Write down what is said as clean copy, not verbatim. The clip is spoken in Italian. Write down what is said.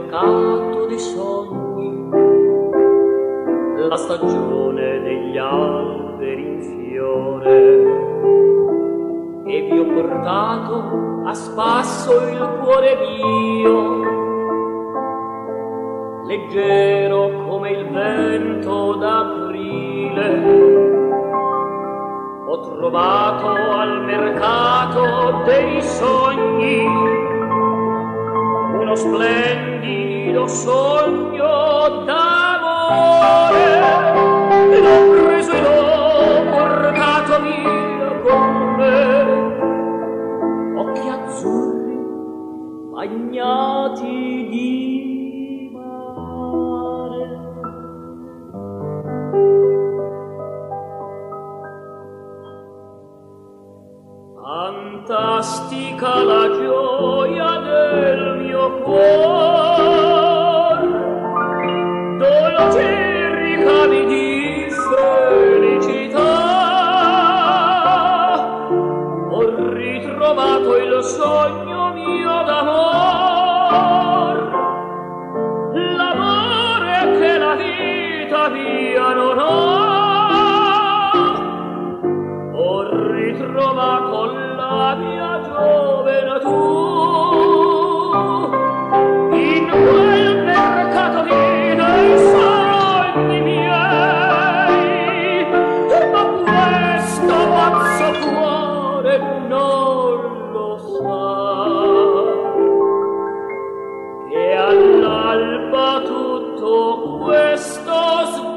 mercato dei sogni, la stagione degli alberi in fiore, e vi ho portato a spasso il cuore mio, leggero come il vento d'aprile. Ho trovato al mercato dei sogni uno splendido sogno d'amore. L'ho preso e l'ho portato via con me, occhi azzurri bagnati di mare. Fantastica la gioia del mio cuore, dolci ricavi di felicità. Ho ritrovato il sogno mio d'amor, l'amore che la vita mia non ha. Ho ritrovato la mia gioventù in quel mercato dei sogni miei, ma questo pazzo cuore non lo sa che all'alba tutto questo